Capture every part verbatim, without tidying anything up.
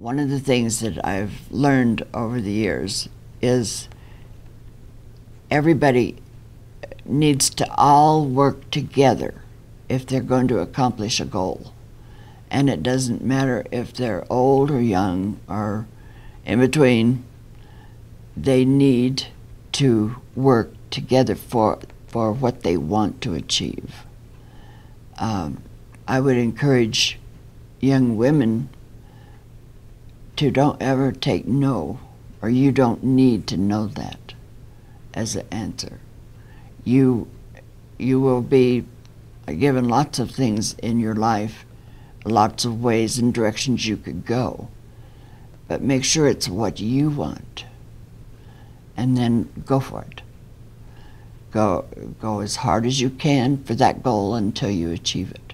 one of the things that I've learned over the years is everybody needs to all work together if they're going to accomplish a goal. And it doesn't matter if they're old or young or in between. They need to work together for, for what they want to achieve. Um, I would encourage young women to don't ever take no, or you don't need to know that as an answer. You, you will be given lots of things in your life, lots of ways and directions you could go, but make sure it's what you want, and then go for it. Go, go as hard as you can for that goal until you achieve it.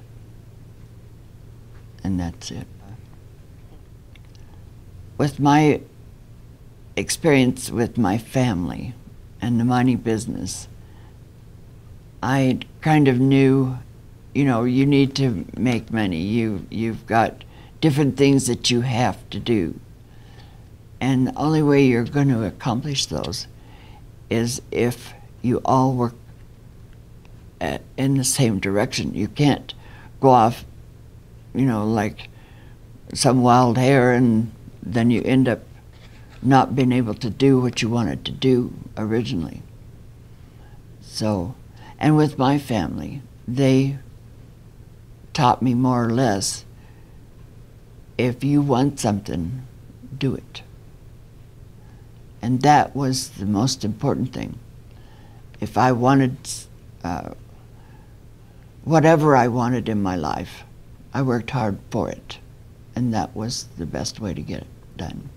And that's it. With my experience with my family and the money business, I kind of knew, you know, you need to make money. You, you've got different things that you have to do. And the only way you're going to accomplish those is if you all work at, in the same direction. You can't go off, you know, like some wild hare, and then you end up not being able to do what you wanted to do originally. So, and with my family, they taught me more or less, if you want something, do it. And that was the most important thing. If I wanted uh, whatever I wanted in my life, I worked hard for it. And that was the best way to get it done.